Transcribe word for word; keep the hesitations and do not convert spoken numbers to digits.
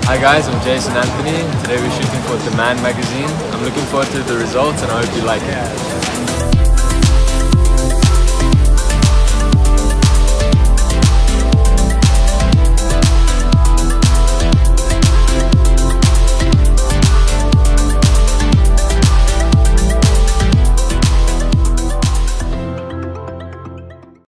Hi guys, I'm Jason Anthony. Today we're shooting for The Man magazine. I'm looking forward to the results and I hope you like it.